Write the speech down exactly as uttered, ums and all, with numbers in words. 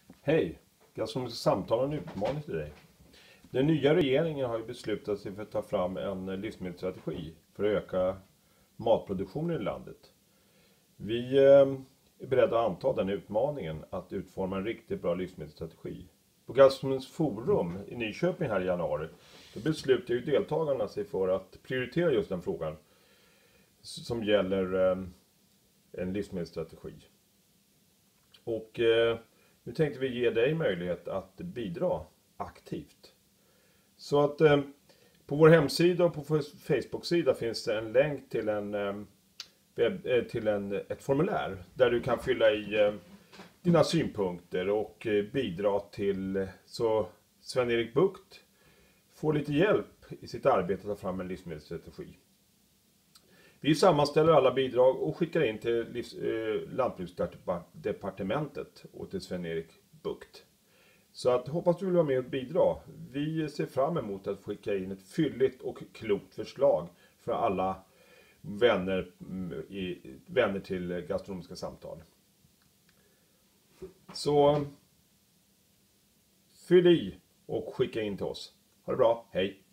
Hej! Gastronomiska samtal har en utmaning till dig. Den nya regeringen har ju beslutat sig för att ta fram en livsmedelsstrategi för att öka matproduktionen i landet. Vi är beredda att anta den utmaningen att utforma en riktigt bra livsmedelsstrategi. På Gastronomiskt forum i Nyköping här i januari så beslutade ju deltagarna sig för att prioritera just den frågan som gäller en livsmedelsstrategi. Och nu tänkte vi ge dig möjlighet att bidra aktivt. Så att eh, på vår hemsida och på Facebook-sida finns det en länk till, en, eh, webb, eh, till en, ett formulär där du kan fylla i eh, dina synpunkter och eh, bidra till så Sven-Erik Bucht får lite hjälp i sitt arbete att ta fram en livsmedelsstrategi. Vi sammanställer alla bidrag och skickar in till livs, eh, Lantbruksdepartementet och till Sven-Erik Bucht. Så att, hoppas du vill vara med och bidra. Vi ser fram emot att skicka in ett fylligt och klokt förslag för alla vänner, i, vänner till gastronomiska samtal. Så fyll i och skicka in till oss. Ha det bra, hej!